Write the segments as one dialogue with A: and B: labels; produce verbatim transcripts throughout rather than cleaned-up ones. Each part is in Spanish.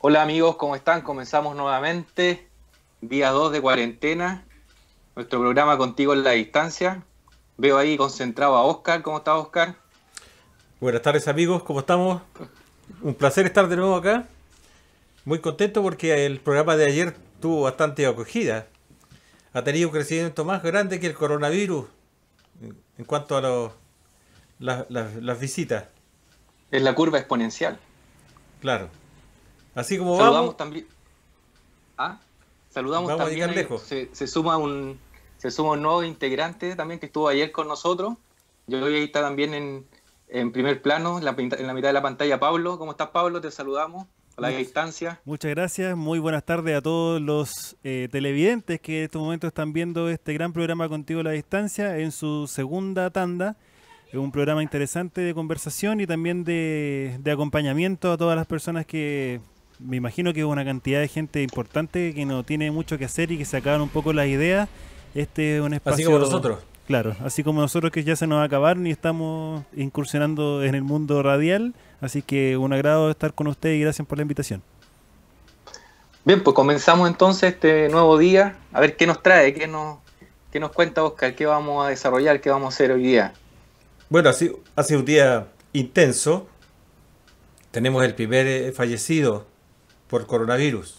A: Hola amigos, ¿cómo están? Comenzamos nuevamente, día dos de cuarentena, nuestro programa Contigo en la Distancia. Veo ahí concentrado a Oscar. ¿Cómo está Oscar?
B: Buenas tardes amigos, ¿cómo estamos? Un placer estar de nuevo acá. Muy contento porque el programa de ayer tuvo bastante acogida. Ha tenido un crecimiento más grande que el coronavirus en en cuanto a los- las, las- las visitas.
A: Es la curva exponencial.
B: Claro. Así como vamos,
A: Saludamos también, ¿ah? Saludamos
B: vamos a
A: también
B: llegar
A: ahí,
B: lejos.
A: se, se suma un, se suma un nuevo integrante también que estuvo ayer con nosotros. Yo hoy ahí está también en, en primer plano, en la, pinta- en la mitad de la pantalla, Pablo. ¿Cómo estás, Pablo? Te saludamos a la
C: Much-
A: distancia.
C: muchas gracias, muy buenas tardes a todos los eh, televidentes que en estos momentos están viendo este gran programa Contigo a la Distancia en su segunda tanda. Es un programa interesante de conversación y también de, de acompañamiento a todas las personas que me imagino que es una cantidad de gente importante que no tiene mucho que hacer y que se acaban un poco las ideas. Este es un
B: Así como
C: espacio,
B: nosotros.
C: claro, así como nosotros que ya se nos va a acabar y estamos incursionando en el mundo radial. Así que un agrado estar con ustedes y gracias por la invitación.
A: Bien, pues comenzamos entonces este nuevo día. A ver qué nos trae, qué nos, qué nos cuenta Oscar, qué vamos a desarrollar, qué vamos a hacer hoy día.
B: Bueno, así, hace un día intenso. Tenemos el primer eh, fallecido por coronavirus.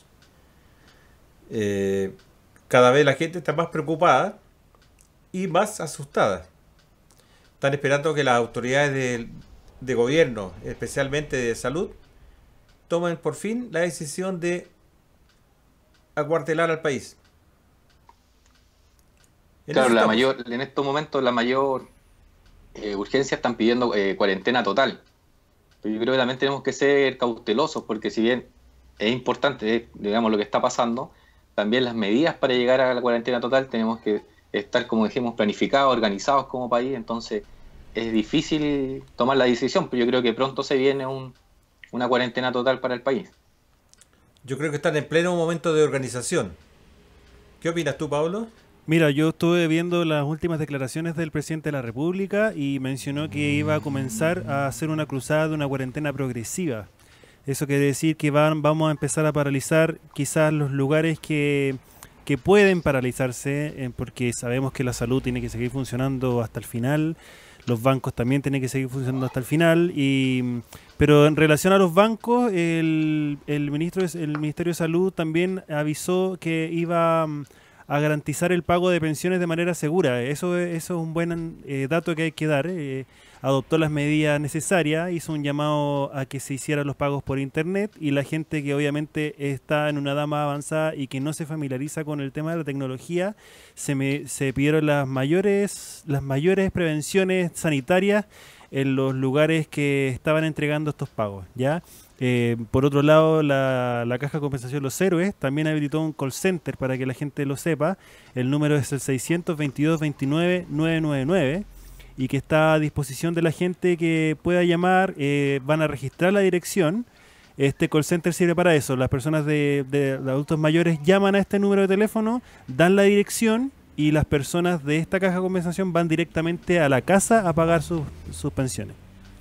B: Eh, Cada vez la gente está más preocupada y más asustada. Están esperando que las autoridades de, de gobierno, especialmente de salud, tomen por fin la decisión de acuartelar al país. En eso
A: Claro, la
B: estamos.
A: mayor, en estos momentos la mayor eh, urgencia están pidiendo eh, cuarentena total. Pero yo creo que también tenemos que ser cautelosos porque si bien es importante, eh, digamos, lo que está pasando, también las medidas para llegar a la cuarentena total tenemos que estar, como dijimos, planificados, organizados como país. Entonces es difícil tomar la decisión, pero yo creo que pronto se viene un, una cuarentena total para el país.
B: Yo creo que están en pleno momento de organización. ¿Qué opinas tú, Pablo?
C: Mira, yo estuve viendo las últimas declaraciones del presidente de la República y mencionó que iba a comenzar a hacer una cruzada de una cuarentena progresiva. Eso quiere decir que van, vamos a empezar a paralizar quizás los lugares que, que pueden paralizarse, eh, porque sabemos que la salud tiene que seguir funcionando hasta el final, los bancos también tienen que seguir funcionando hasta el final, y, pero en relación a los bancos, el, el, ministro, de- el Ministerio de Salud también avisó que iba mm, a garantizar el pago de pensiones de manera segura. Eso, es- eso es un buen eh, dato que hay que dar. eh, adoptó las medidas necesarias, hizo un llamado a que se hicieran los pagos por internet y la gente que obviamente está en una edad más avanzada y que no se familiariza con el tema de la tecnología, se, me, se pidieron las mayores, las mayores prevenciones sanitarias en los lugares que estaban entregando estos pagos, ¿ya? Eh, por otro lado, la, la Caja de Compensación Los Héroes también habilitó un call center para que la gente lo sepa. El número es el seiscientos veintidós veintinueve novecientos noventa y nueve y que está a disposición de la gente que pueda llamar. Eh, van a registrar la dirección. Este call center sirve para eso. Las personas de, de- de adultos mayores llaman a este número de teléfono, dan la dirección y las personas de esta caja de compensación van directamente a la casa a pagar sus, sus pensiones.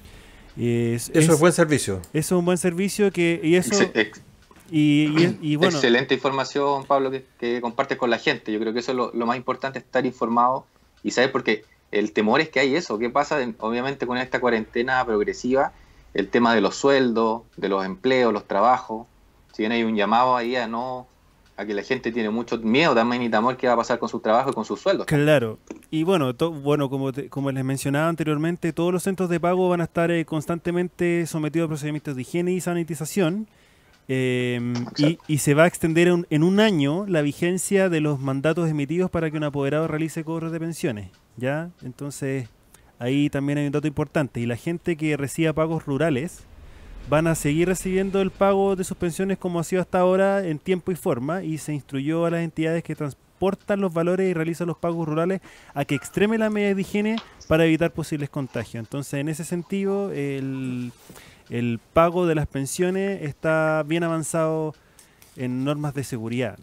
C: Es,
B: Eso es
C: es-
B: buen servicio.
C: eso es un buen servicio que y
A: Ex-
C: eso
A: ex-
C: y, y- y bueno,
A: Excelente información, Pablo, que, que compartes con la gente. Yo creo que eso es lo, lo más importante, estar informado y saber, porque el temor es que hay eso. ¿Qué pasa? En- obviamente con esta cuarentena progresiva, el tema de los sueldos, de los empleos, los trabajos. Si bien hay un llamado ahí a no, a que la gente tiene mucho miedo también y temor qué va a pasar con su trabajo y con sus sueldos también.
C: claro. Y bueno, to- bueno como, te- como les mencionaba anteriormente, todos los centros de pago van a estar eh, constantemente sometidos a procedimientos de higiene y sanitización. eh, y,
A: Exacto.
C: y se va a extender en, en un año la vigencia de los mandatos emitidos para que un apoderado realice cobros de pensiones, ¿ya? Entonces, ahí también hay un dato importante. Y la gente que reciba pagos rurales van a seguir recibiendo el pago de sus pensiones como ha sido hasta ahora en tiempo y forma, y se instruyó a las entidades que transportan los valores y realizan los pagos rurales a que extremen las medidas de higiene para evitar posibles contagios. Entonces, en ese sentido, el, el pago de las pensiones está bien avanzado en normas de seguridad.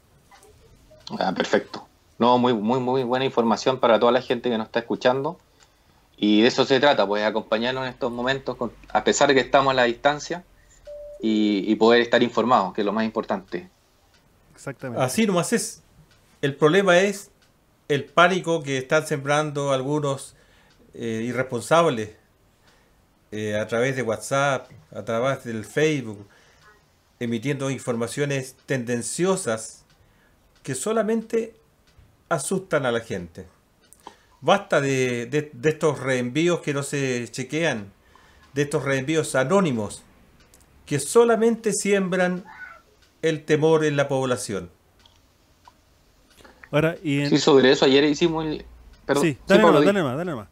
A: Ah, perfecto. No, muy, muy, muy buena información para toda la gente que nos está escuchando. Y de eso se trata, pues, acompañarnos en estos momentos, con- a pesar de que estamos a la distancia, y, y poder estar informados, que es lo más importante.
C: Exactamente.
B: Así nomás es. El problema es el pánico que están sembrando algunos eh, irresponsables eh, a través de WhatsApp, a través del Facebook, emitiendo informaciones tendenciosas que solamente asustan a la gente. Basta de, de, de estos reenvíos que no se chequean, de estos reenvíos anónimos que solamente siembran el temor en la población.
C: Ahora, y en...
A: Sí, sobre eso ayer hicimos el... Perdón,
C: sí, dale,
A: sí, Pablo,
C: nomás,
A: di-
C: dale más, dale nomás.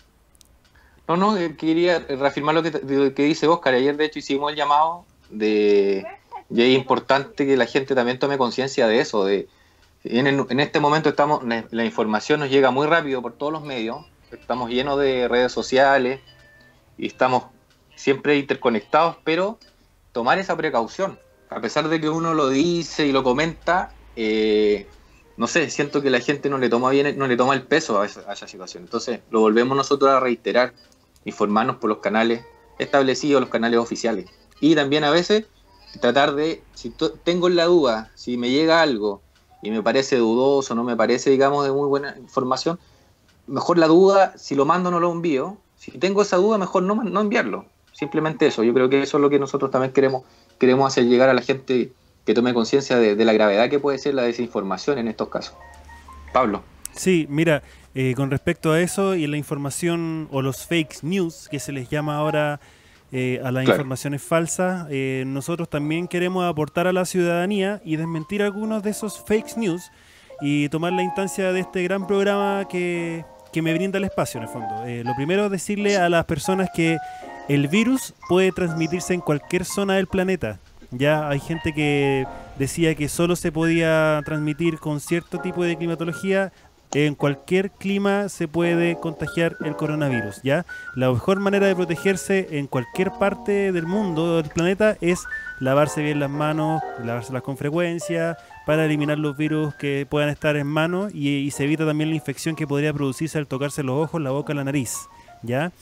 A: No, no, eh, quería reafirmar lo que, lo que dice Oscar. Ayer, de hecho, hicimos el llamado de... Y es importante que la gente también tome conciencia de eso. De, en, el- en este momento estamos, la, la información nos llega muy rápido por todos los medios. Estamos llenos de redes sociales y estamos siempre interconectados, pero tomar esa precaución. A pesar de que uno lo dice y lo comenta, eh, no sé, siento que la gente no le toma bien, no le toma el peso a esa, a esa situación. Entonces, lo volvemos nosotros a reiterar, informarnos por los canales establecidos, los canales oficiales. Y también a veces tratar de, si to- tengo la duda, si me llega algo y me parece dudoso, no me parece, digamos, de muy buena información, mejor la duda, si lo mando no lo envío. Si tengo esa duda, mejor no, no enviarlo. Simplemente eso. Yo creo que eso es lo que nosotros también queremos, queremos hacer llegar a la gente, que tome conciencia de, de la gravedad que puede ser la desinformación en estos casos. Pablo.
C: Sí, mira, eh, con respecto a eso y la información o los fake news, que se les llama ahora eh, a las
A: Claro.
C: informaciones falsas, eh, nosotros también queremos aportar a la ciudadanía y desmentir algunos de esos fake news y tomar la instancia de este gran programa que, que me brinda el espacio, en el fondo. Eh, lo primero es decirle a las personas que el virus puede transmitirse en cualquier zona del planeta. Ya hay gente que decía que solo se podía transmitir con cierto tipo de climatología. En cualquier clima se puede contagiar el coronavirus, ¿ya? La mejor manera de protegerse en cualquier parte del mundo, del planeta, es lavarse bien las manos, lavárselas con frecuencia, para eliminar los virus que puedan estar en manos y, y se evita también la infección que podría producirse al tocarse los ojos, la boca, la nariz, ¿ya?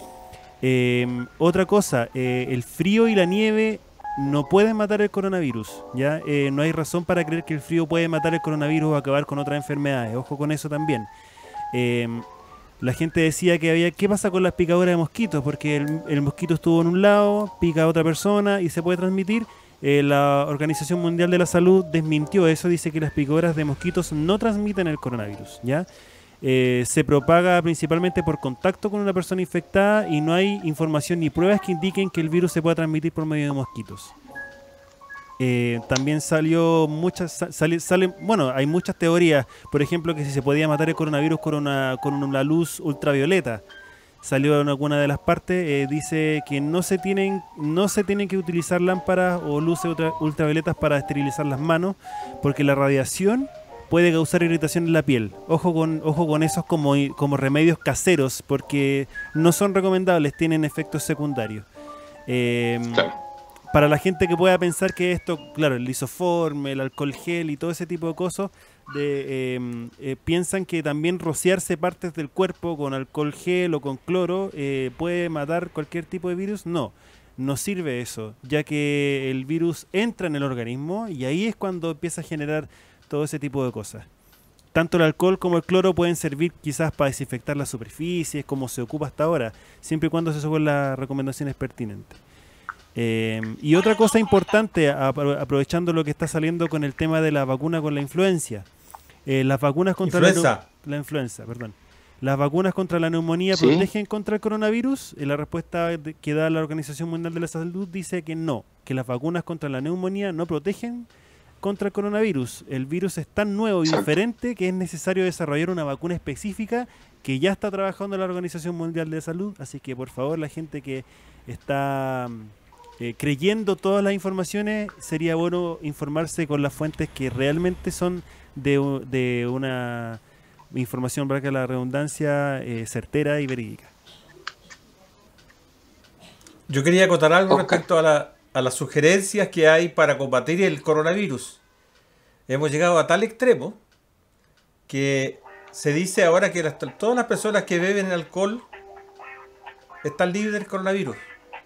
C: Eh, otra cosa, eh, el frío y la nieve no pueden matar el coronavirus, ¿ya? Eh, no hay razón para creer que el frío puede matar el coronavirus o acabar con otras enfermedades. Ojo con eso también. Eh, la gente decía que había... ¿Qué pasa con las picaduras de mosquitos? Porque el, el mosquito estuvo en un lado, pica a otra persona y se puede transmitir. Eh, la Organización Mundial de la Salud desmintió eso. Dice que las picaduras de mosquitos no transmiten el coronavirus, ¿ya? Eh, se propaga principalmente por contacto con una persona infectada y no hay información ni pruebas que indiquen que el virus se pueda transmitir por medio de mosquitos. Eh, también salió muchas, sa- sale, sale, bueno, hay muchas teorías, por ejemplo, que si se podía matar el coronavirus con una, con una luz ultravioleta. Salió en alguna de las partes, eh, dice que no se tienen, no se tienen que utilizar lámparas o luces ultra- ultravioletas para esterilizar las manos, porque la radiación puede causar irritación en la piel. Ojo con, ojo con esos como, como remedios caseros, porque no son recomendables, tienen efectos secundarios. Eh,
A: Claro.
C: Para la gente que pueda pensar que esto, claro, el lisoforme, el alcohol gel y todo ese tipo de cosas, de, eh, eh, piensan que también rociarse partes del cuerpo con alcohol gel o con cloro eh, puede matar cualquier tipo de virus. No, no sirve eso, ya que el virus entra en el organismo y ahí es cuando empieza a generar todo ese tipo de cosas. Tanto el alcohol como el cloro pueden servir quizás para desinfectar las superficies, como se ocupa hasta ahora, siempre y cuando se suban las recomendaciones pertinentes. Eh, y otra cosa importante, apro- aprovechando lo que está saliendo con el tema de la vacuna con la influencia, eh, las vacunas contra
B: Influenza.
C: la, la influenza, perdón. Las vacunas contra la neumonía
A: ¿Sí?
C: protegen contra el coronavirus. Eh, la respuesta de- que da la Organización Mundial de la Salud dice que no, que las vacunas contra la neumonía no protegen contra el coronavirus. El virus es tan nuevo y
A: Exacto.
C: diferente que es necesario desarrollar una vacuna específica que ya está trabajando la Organización Mundial de Salud. Así que por favor, la gente que está eh, creyendo todas las informaciones, sería bueno informarse con las fuentes que realmente son de, u- de una información, para que la redundancia, eh, certera y verídica.
B: Yo quería acotar algo
A: Oscar.
B: respecto a, la- a las sugerencias que hay para combatir el coronavirus. Hemos llegado a tal extremo que se dice ahora que las- todas las personas que beben alcohol están libres del coronavirus.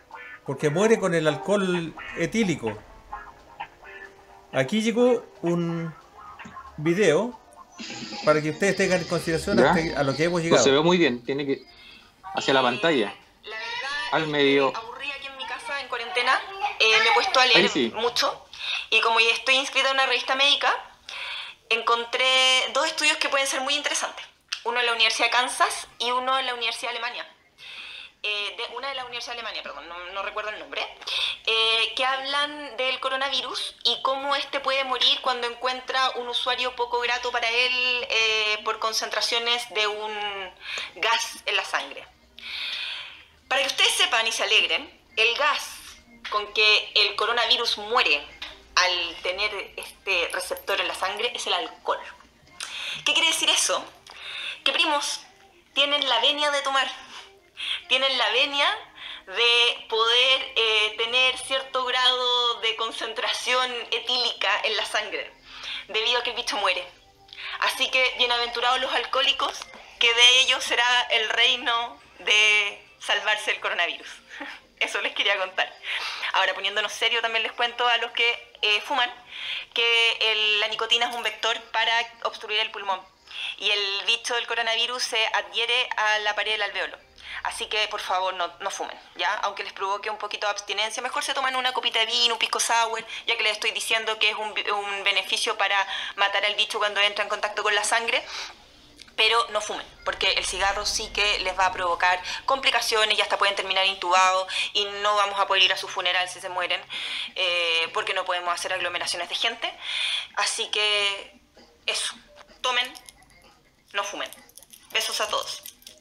B: porque muere con el alcohol etílico. Aquí llegó un video para que ustedes tengan en consideración hasta a lo que hemos llegado.
A: No se ve muy bien, tiene que hacia la pantalla.
D: La verdad,
A: al medio.
D: Eh, aburrida aquí en mi casa en cuarentena, eh, me he puesto a leer sí. mucho y como ya estoy inscrita en una revista médica, encontré dos estudios que pueden ser muy interesantes. Uno en la Universidad de Kansas y uno en la Universidad de Alemania. Eh, de, una de la Universidad de Alemania, perdón, no, no recuerdo el nombre, eh, que hablan del coronavirus y cómo este puede morir cuando encuentra un usuario poco grato para él eh, por concentraciones de un gas en la sangre. Para que ustedes sepan y se alegren, el gas con que el coronavirus muere al tener este receptor en la sangre es el alcohol. ¿Qué quiere decir eso? Que primos tienen la venia de tomar. Tienen la venia de poder eh, tener cierto grado de concentración etílica en la sangre, debido a que el bicho muere. Así que bienaventurados los alcohólicos, que de ellos será el reino de salvarse del coronavirus. Eso les quería contar. Ahora, poniéndonos serio, también les cuento a los que eh, fuman que el, la nicotina es un vector para obstruir el pulmón. Y el bicho del coronavirus se adhiere a la pared del alvéolo. Así que, por favor, no, no fumen, ¿ya? Aunque les provoque un poquito de abstinencia, mejor se toman una copita de vino, un pisco sour, ya que les estoy diciendo que es un, un beneficio para matar al bicho cuando entra en contacto con la sangre. Pero no fumen, porque el cigarro sí que les va a provocar complicaciones y hasta pueden terminar intubados y no vamos a poder ir a su funeral si se mueren, eh, porque no podemos hacer aglomeraciones de gente. Así que, eso, tomen, no fumen. Besos a todos.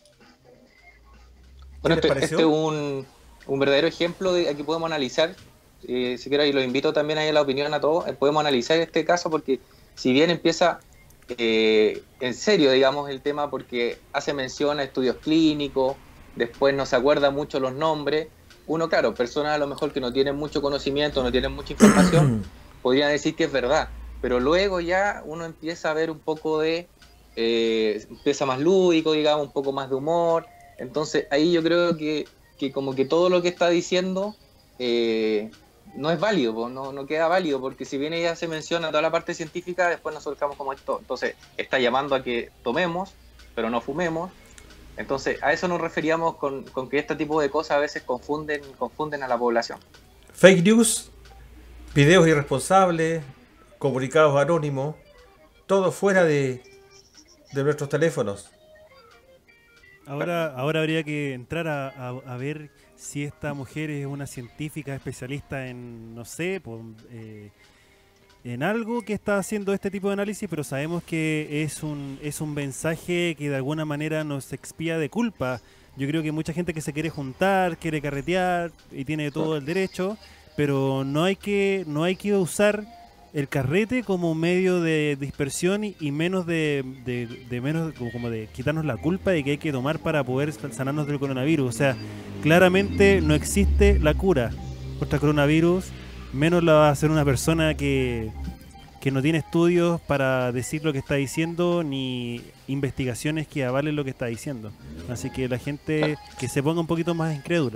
A: Bueno, este, este es un, un verdadero ejemplo de aquí podemos analizar, eh, si quiero, y los invito también a la opinión a todos, eh, podemos analizar este caso porque si bien empieza eh, en serio, digamos, el tema porque hace mención a estudios clínicos, después no se acuerda mucho los nombres, uno, claro, personas a lo mejor que no tienen mucho conocimiento, no tienen mucha información, podrían decir que es verdad, pero luego ya uno empieza a ver un poco de, eh, empieza más lúdico, digamos, un poco más de humor. Entonces ahí yo creo que, que como que todo lo que está diciendo eh, no es válido, no, no queda válido, porque si bien ella se menciona toda la parte científica, después nosotros estamos como esto. Entonces está llamando a que tomemos, pero no fumemos. Entonces a eso nos referíamos con, con que este tipo de cosas a veces confunden, confunden a la población.
B: Fake news, videos irresponsables, comunicados anónimos, todo fuera de, de nuestros teléfonos.
C: Ahora, ahora habría que entrar a, a, a ver si esta mujer es una científica especialista en, no sé, por, eh, en algo que está haciendo este tipo de análisis, pero sabemos que es un, es un mensaje que de alguna manera nos expía de culpa. Yo creo que mucha gente que se quiere juntar, quiere carretear y tiene todo el derecho, pero no hay que, no hay que usar el carrete como medio de dispersión y, y menos de, de, de menos como de quitarnos la culpa de que hay que tomar para poder sanarnos del coronavirus. O sea, claramente no existe la cura contra el coronavirus, menos la va a hacer una persona que, que no tiene estudios para decir lo que está diciendo ni investigaciones que avalen lo que está diciendo. Así que la gente que se ponga un poquito más incrédula.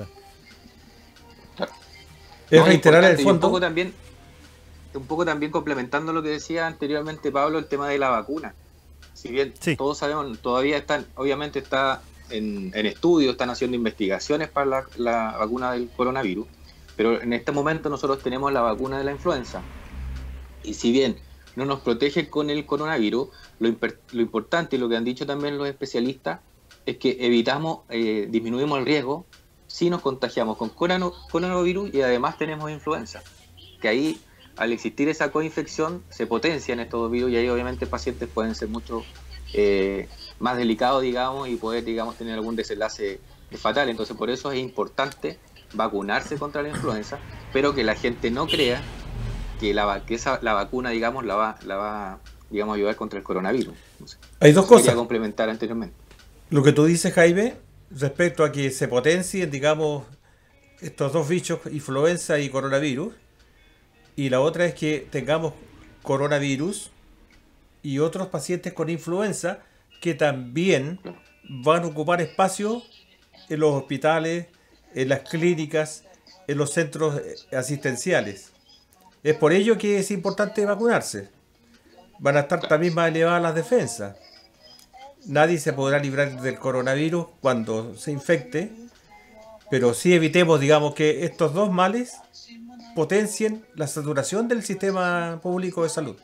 B: Es reiterar el fondo.
A: Un poco también un poco también complementando lo que decía anteriormente Pablo, el tema de la vacuna. Si bien sí. todos sabemos, todavía están, obviamente está en, en estudio, están haciendo investigaciones para la, la vacuna del coronavirus, pero en este momento nosotros tenemos la vacuna de la influenza. Y si bien no nos protege con el coronavirus, lo, lo importante y lo que han dicho también los especialistas es que evitamos, eh, disminuimos el riesgo si nos contagiamos con coronavirus y además tenemos influenza. Que ahí, al existir esa coinfección, se potencian estos dos virus y ahí obviamente pacientes pueden ser mucho eh, más delicados, digamos, y poder, digamos, tener algún desenlace fatal. Entonces, por eso es importante vacunarse contra la influenza, pero que la gente no crea que la, que esa, la vacuna, digamos, la va, la va digamos, a ayudar contra el coronavirus. No sé.
B: Hay dos cosas.
A: Quería complementar anteriormente.
B: Lo que tú dices, Jaime, respecto a que se potencien, digamos, estos dos bichos, influenza y coronavirus. Y la otra es que tengamos coronavirus y otros pacientes con influenza que también van a ocupar espacio en los hospitales, en las clínicas, en los centros asistenciales. Es por ello que es importante vacunarse. Van a estar también más elevadas las defensas. Nadie se podrá librar del coronavirus cuando se infecte, pero sí evitemos, digamos, que estos dos males potencien la saturación del sistema público de salud.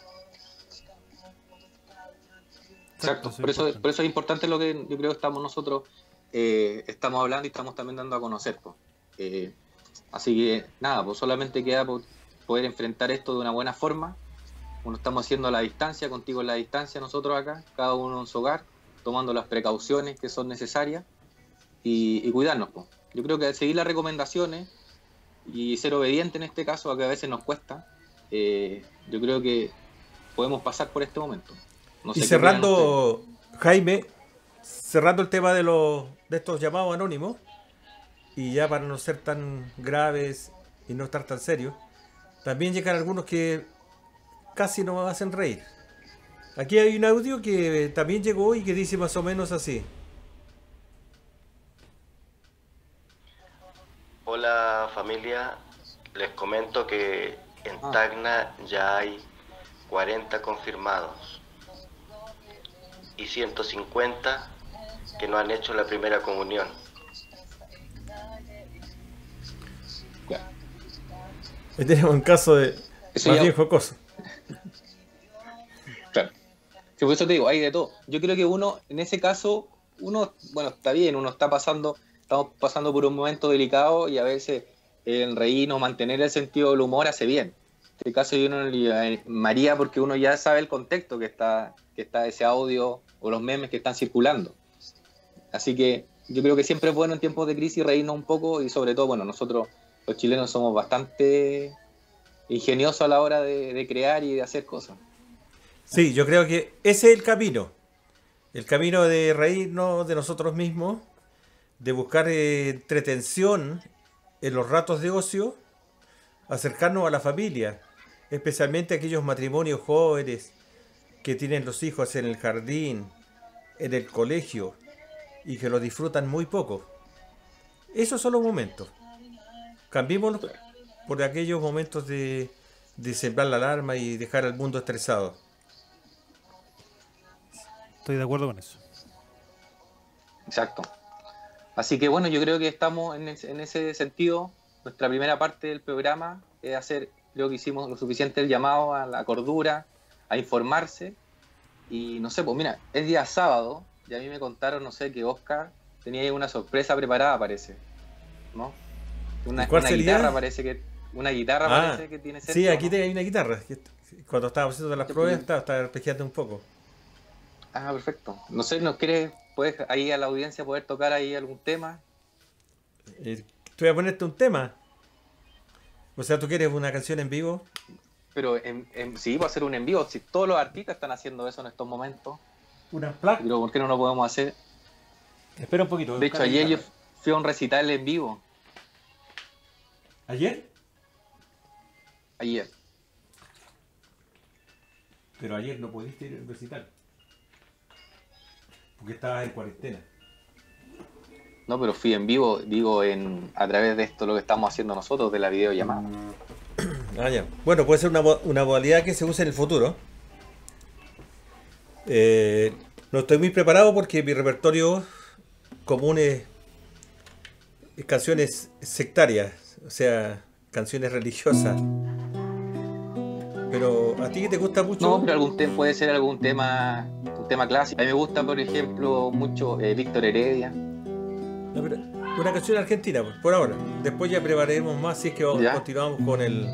A: Exacto, por eso, por eso es importante lo que yo creo que estamos nosotros eh, estamos hablando y estamos también dando a conocer. Pues. Eh, así que nada, pues solamente queda por poder enfrentar esto de una buena forma, como lo estamos haciendo a la distancia, contigo en la distancia, nosotros acá, cada uno en su hogar, tomando las precauciones que son necesarias y, y cuidarnos. Pues. Yo creo que seguir las recomendaciones y ser obediente en este caso, a que a veces nos cuesta, eh, yo creo que podemos pasar por este momento. No sé
B: y cerrando, Jaime, cerrando el tema de los de estos llamados anónimos, y ya para no ser tan graves y no estar tan serios, también llegan algunos que casi nos hacen reír. Aquí hay un audio que también llegó y que dice más o menos así.
E: Hola familia, les comento que en Tacna ya hay cuarenta confirmados y ciento cincuenta que no han hecho la primera comunión.
B: Ahí tenemos un caso de
A: eso
B: más
A: ya...
B: bien jocoso.
A: Claro. Sí, por eso te digo, hay de todo. Yo creo que uno, en ese caso, uno, bueno, está bien, uno está pasando, estamos pasando por un momento delicado y a veces el reírnos, mantener el sentido del humor hace bien. En este caso yo no le María porque uno ya sabe el contexto que está, que está ese audio o los memes que están circulando. Así que yo creo que siempre es bueno en tiempos de crisis reírnos un poco y sobre todo, bueno, nosotros los chilenos somos bastante ingeniosos a la hora de, de crear y de hacer cosas.
B: Sí, yo creo que ese es el camino. El camino de reírnos de nosotros mismos, de buscar eh, entretención en los ratos de ocio, acercarnos a la familia, especialmente a aquellos matrimonios jóvenes que tienen los hijos en el jardín, en el colegio, y que lo disfrutan muy poco. Esos son los momentos. Cambiémoslos por aquellos momentos de, de sembrar la alarma y dejar al mundo estresado.
C: Estoy de acuerdo con eso.
A: Exacto. Así que bueno, yo creo que estamos en ese, en ese sentido. Nuestra primera parte del programa es hacer, creo que hicimos lo suficiente el llamado a la cordura, a informarse. Y no sé, pues mira, es día sábado y a mí me contaron, no sé, que Oscar tenía una sorpresa preparada, parece, ¿no? Una,
B: ¿Cuál
A: una
B: sería?
A: guitarra parece que una guitarra
B: Ah,
A: parece que tiene cerca,
B: sí, aquí
A: ¿no?
B: hay una guitarra. Cuando estábamos haciendo las pruebas estaba, estaba arpegiando un poco.
A: Ah, perfecto. No sé, ¿nos quieres, puedes ahí a la audiencia poder tocar ahí algún tema?
B: Eh, te voy a ponerte un tema. O sea, ¿tú quieres una canción en vivo?
A: Pero en, en, sí, va a ser un en vivo. Si todos los artistas están haciendo eso en estos momentos.
B: Una placa.
A: Pero ¿por qué no lo podemos hacer?
B: Espera un poquito.
A: De hecho, ayer yo fui a un recital en vivo.
B: ¿Ayer?
A: Ayer.
B: Pero ayer no pudiste ir al recital. Porque estabas en cuarentena.
A: No, pero fui en vivo, digo, en a través de esto lo que estamos haciendo nosotros, de la videollamada.
B: Ah, ya. Bueno, puede ser una, una modalidad que se use en el futuro. Eh, no estoy muy preparado porque mi repertorio común es, es canciones sectarias, o sea, canciones religiosas. Pero a ti que te gusta mucho.
A: No, pero algún tema puede ser algún tema, un tema clásico. A mí me gusta, por ejemplo, mucho eh, Víctor Heredia.
B: No, pero una canción argentina, por ahora. Después ya prepararemos más si es que vamos, continuamos con el.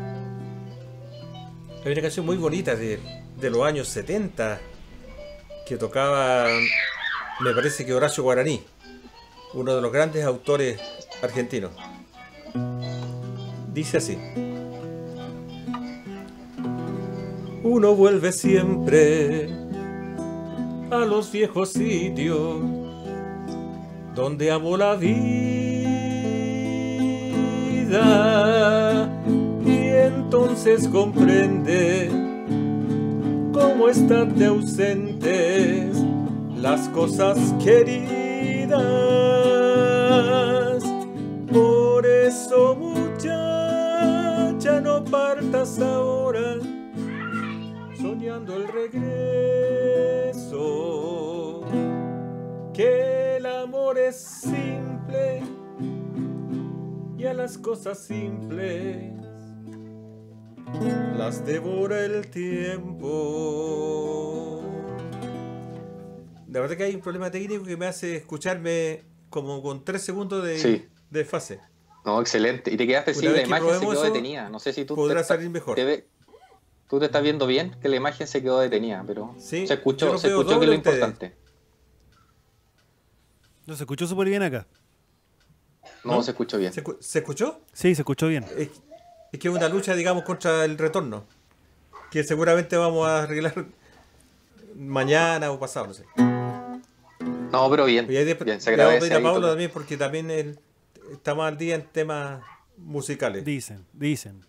B: Hay una canción muy bonita de, de los años setenta que tocaba, me parece que Horacio Guaraní, uno de los grandes autores argentinos. Dice así: uno vuelve siempre a los viejos sitios donde amó la vida y entonces comprende cómo están de ausentes las cosas queridas. Por eso mucho partas ahora, soñando el regreso, que el amor es simple y a las cosas simples las devora el tiempo. La verdad que hay un problema técnico que me hace escucharme como con tres segundos de,
A: sí.
B: de fase.
A: No, excelente. Y te quedaste sin la imagen, se quedó detenida. No sé si tú
B: podrá
A: te
B: salir mejor.
A: Te ve, tú te estás viendo bien, que la imagen se quedó detenida, pero
B: sí,
A: se escuchó,
B: no
A: se escuchó que es lo importante.
C: No, se escuchó súper bien acá.
A: No,
B: ¿No?
A: se escuchó bien.
B: ¿Se, ¿Se escuchó?
C: Sí, se escuchó bien.
B: Es, es que es una lucha, digamos, contra el retorno, que seguramente vamos a arreglar mañana o pasado, no sé.
A: No, pero bien,
B: de,
A: bien, se
B: le vamos a
A: agradece.
B: pedir a Pablo también, porque también él está más al día en temas musicales.
C: Dicen, dicen.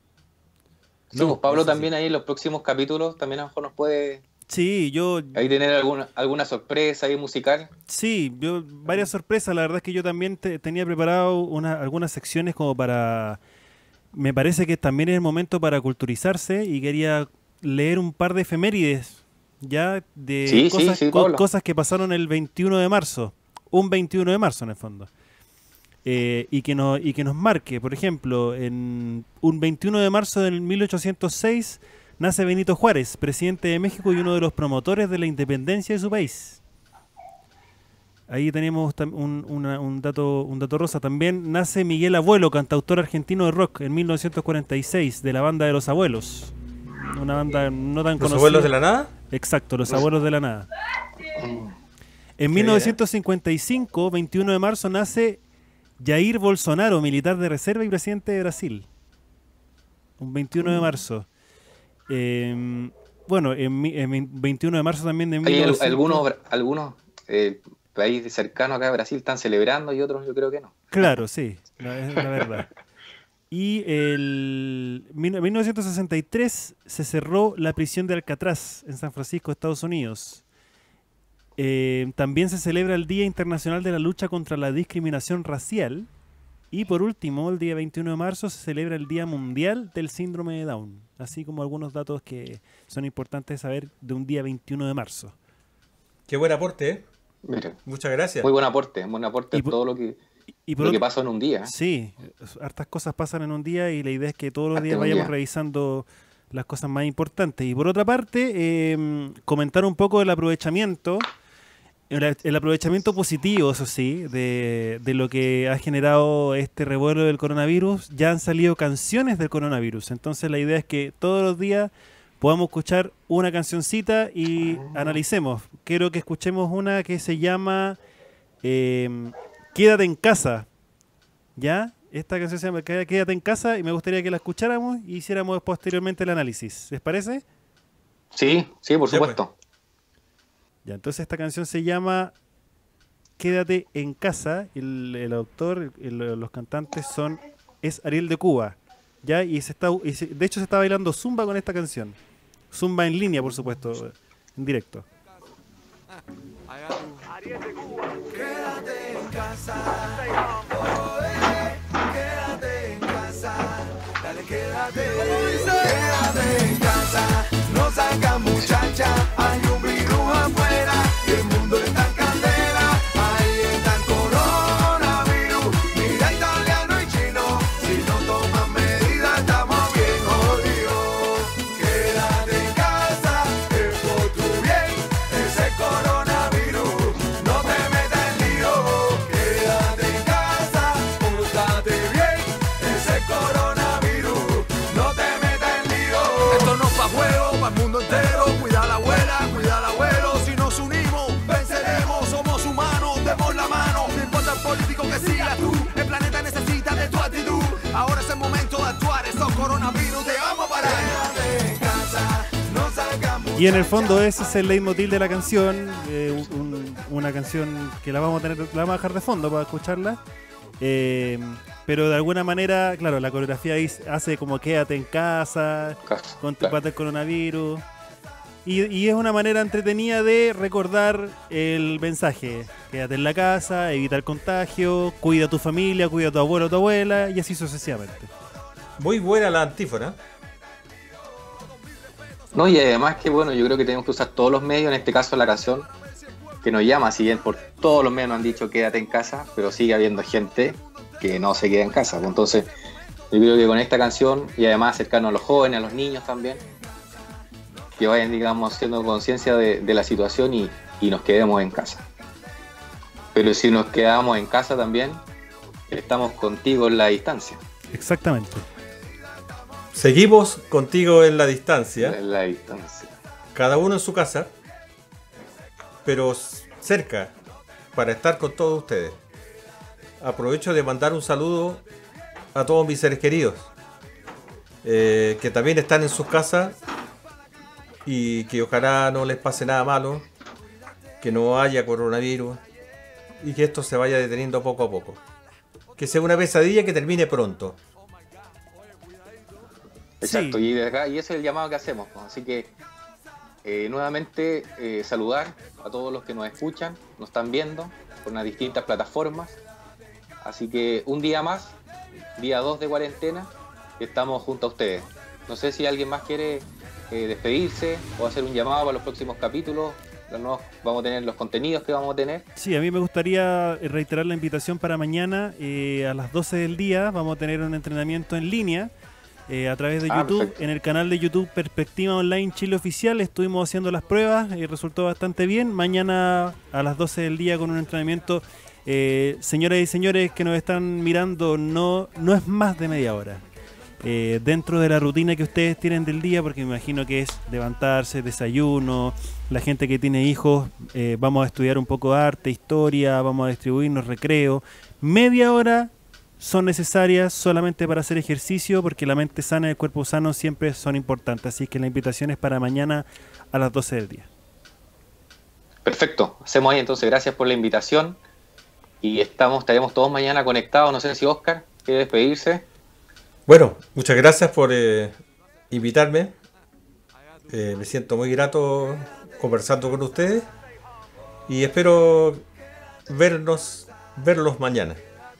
A: Sí,
B: No,
A: pues Pablo
B: eso
A: también
B: sí.
A: ahí en los próximos capítulos también a lo mejor nos puede
C: Sí, yo...
A: ahí tener alguna, alguna sorpresa ahí musical.
C: Sí, yo varias sorpresas. La verdad es que yo también te, tenía preparado una, algunas secciones como para... Me parece que también es el momento para culturizarse y quería leer un par de efemérides, ya, de
A: Sí,
C: cosas,
A: sí, sí,
C: co-
A: Pablo.
C: cosas que pasaron el veintiuno de marzo. Un veintiuno de marzo, en el fondo. Eh, y, que no, y que nos marque. Por ejemplo, en un veintiuno de marzo del mil ochocientos seis nace Benito Juárez, presidente de México y uno de los promotores de la independencia de su país. Ahí tenemos tam- un, una- un, dato, un dato rosa. También nace Miguel Abuelo, cantautor argentino de rock, en mil novecientos cuarenta y seis, de la banda de Los Abuelos. Una banda no tan
B: ¿Los
C: conocida.
B: abuelos de la nada?
C: Exacto, Los Abuelos de la Nada. En mil novecientos cincuenta y cinco, veintiuno de marzo, nace Jair Bolsonaro, militar de reserva y presidente de Brasil. Un veintiuno de marzo. Eh, bueno, en, mi- en veintiuno de marzo también de
A: Hay
C: mil novecientos...
A: algunos, algunos eh, países cercanos acá a Brasil están celebrando y otros yo creo que no.
C: Claro, sí, la, es la verdad. Y el mil novecientos sesenta y tres se cerró la prisión de Alcatraz en San Francisco, Estados Unidos. Eh, también se celebra el Día Internacional de la Lucha contra la Discriminación Racial. Y por último, el día veintiuno de marzo se celebra el Día Mundial del Síndrome de Down. Así como algunos datos que son importantes saber de un día veintiuno de marzo.
B: Qué buen aporte, ¿eh?
A: Mira,
B: Muchas gracias.
A: muy buen aporte, buen aporte
C: Y
A: a
C: por-
A: todo lo que,
C: Y por
A: lo que
C: otro-
A: pasó en un día.
C: Sí, hartas cosas pasan en un día y la idea es que todos los
A: Harto
C: días
A: en un
C: vayamos
A: día.
C: revisando las cosas más importantes. Y por otra parte, eh, comentar un poco del aprovechamiento, el, el aprovechamiento positivo, eso sí, de, de lo que ha generado este revuelo del coronavirus. Ya han salido canciones del coronavirus, entonces la idea es que todos los días podamos escuchar una cancioncita y analicemos. Quiero que escuchemos una que se llama eh, Quédate en casa. ¿Ya? Esta canción se llama Quédate en casa y me gustaría que la escucháramos y hiciéramos posteriormente el análisis. ¿Les parece?
A: Sí, sí, por
B: Ya,
A: supuesto.
C: Ya, entonces esta canción se llama Quédate en casa. El, el autor, el- los cantantes son es Ariel de Cuba. ¿Ya? Y se está, y se- de hecho se está bailando zumba con esta canción. Zumba en línea, por supuesto, en directo.
F: Quédate en casa, oh, eh, quédate en casa, dale quédate, quédate en casa, no salgas muchacha, hay un virus afuera, y el mundo está en candela, ahí está el coronavirus, mira italiano y chino, si no toman medidas estamos bien jodidos, quédate en casa, es por tu bien, ese coronavirus, no te metas en lío, quédate en casa, pórtate bien, ese coronavirus, no te metas en lío. Esto no es pa' juego, pa' el mundo entero, cuida a la abuela, cuida al abuelo, si nos unimos, venceremos, somos humanos, demos la mano, no importa el político que sigas tú, el planeta necesita de tu actitud, ahora es el momento de actuar, estos coronavirus te vamos a parar. Quédate en casa, no salgas muchacha.
C: Y en el fondo ese es el leitmotiv de la canción, eh, un- una canción que la vamos a tener, la vamos a dejar de fondo para escucharla. Eh, pero de alguna manera, claro, la coreografía ahí hace como quédate en casa,
A: Casa,
C: con tu
A: claro.
C: pata el coronavirus. Y, y es una manera entretenida de recordar el mensaje. Quédate en la casa, evita el contagio, cuida a tu familia, cuida a tu abuelo o tu abuela y así sucesivamente.
B: Muy buena la antífona.
A: No, y además que bueno, yo creo que tenemos que usar todos los medios, en este caso la canción que nos llama, si bien por todos los medios nos han dicho quédate en casa, pero sigue habiendo gente que no se queda en casa. Entonces, yo creo que con esta canción, y además acercarnos a los jóvenes, a los niños también, que vayan, digamos, haciendo conciencia de, de la situación y, y nos quedemos en casa. Pero si nos quedamos en casa también, estamos contigo en la distancia.
C: Exactamente.
B: Seguimos contigo en la distancia.
A: En la distancia.
B: Cada uno en su casa, pero cerca, para estar con todos ustedes. Aprovecho de mandar un saludo a todos mis seres queridos, eh, que también están en sus casas y que ojalá no les pase nada malo, que no haya coronavirus y que esto se vaya deteniendo poco a poco. Que sea una pesadilla que termine pronto.
A: Exacto,
C: Sí.
A: y, de acá, y ese es el llamado que hacemos, ¿no? Así que eh, nuevamente eh, saludar a todos los que nos escuchan, nos están viendo por las distintas plataformas. Así que un día más, día dos de cuarentena, estamos junto a ustedes. No sé si alguien más quiere eh, despedirse o hacer un llamado para los próximos capítulos. Los, vamos a tener los contenidos que vamos a tener.
C: Sí, a mí me gustaría reiterar la invitación para mañana eh, a las doce del día. Vamos a tener un entrenamiento en línea eh, a través de
A: Ah,
C: YouTube.
A: perfecto.
C: En el canal de YouTube Perspectiva Online Chile Oficial estuvimos haciendo las pruebas y resultó bastante bien. Mañana a las doce del día con un entrenamiento. Eh, señoras y señores que nos están mirando, no, no es más de media hora. Eh, dentro de la rutina que ustedes tienen del día, porque me imagino que es levantarse, desayuno, la gente que tiene hijos, eh, vamos a estudiar un poco de arte, historia, vamos a distribuirnos recreo. Media hora son necesarias solamente para hacer ejercicio, porque la mente sana y el cuerpo sano siempre son importantes. Así que la invitación es para mañana a las doce del día.
A: Perfecto, hacemos ahí entonces. Gracias por la invitación. Y estamos, estaremos todos mañana conectados. No sé si Oscar quiere despedirse.
B: Bueno, muchas gracias por eh, invitarme. Eh, me siento muy grato conversando con ustedes y espero vernos, verlos mañana.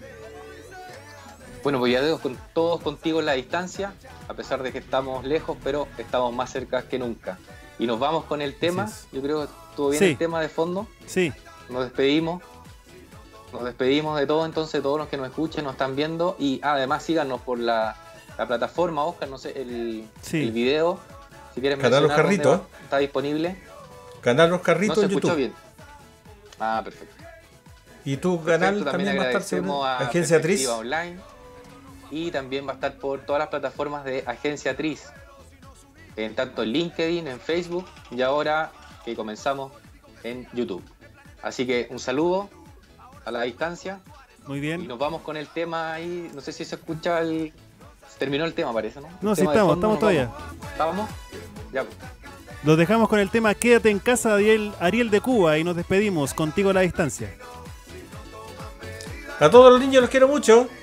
A: Bueno, pues ya veo con todos contigo en la distancia, a pesar de que estamos lejos, pero estamos más cerca que nunca. Y nos vamos con el tema.
C: Así es.
A: Yo creo que estuvo bien
C: Sí.
A: el tema de fondo.
C: Sí,
A: Nos despedimos. Nos despedimos de todos, entonces, todos los que nos escuchen, nos están viendo. Y ah, además síganos por la, la plataforma, Oscar, no sé, el,
C: Sí.
A: el video. Si quieres
B: Canal Los
A: mencionar dónde
B: Carritos.
A: va, está disponible.
B: Canal Los
A: No
B: Carritos
A: se
B: en
A: escuchó
B: YouTube.
A: bien. Ah, perfecto.
B: Y tu
A: Perfecto,
B: canal también va a estar seguro.
A: agradecemos a
B: Agencia Tris.
A: Perspectiva Online y también va a estar por todas las plataformas de Agencia Tris, en tanto en LinkedIn, en Facebook y ahora que comenzamos en YouTube. Así que un saludo a la distancia
C: muy
A: y
C: bien.
A: nos vamos con el tema ahí. No sé si se escucha el... Se terminó el tema, parece, ¿no? El
C: No, sí
A: tema de
C: estamos,
A: fondo,
C: estamos todavía.
A: vamos. ¿Estamos? Ya. pues.
C: Los dejamos con el tema Quédate en casa de Ariel, Ariel de Cuba y nos despedimos contigo a la distancia.
B: A todos los niños los quiero mucho.